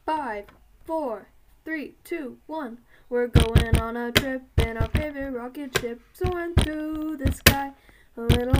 5, 4, 3, 2, 1. We're going on a trip in our favorite rocket ship, soaring through the sky. A little